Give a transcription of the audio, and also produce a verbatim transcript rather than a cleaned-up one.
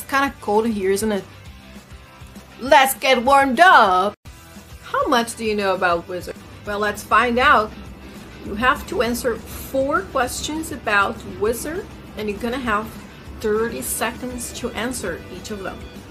kind of cold here, isn't it? Let's get warmed up! How much do you know about Wizard? Well, let's find out. You have to answer four questions about Wizard, and you're gonna have thirty seconds to answer each of them.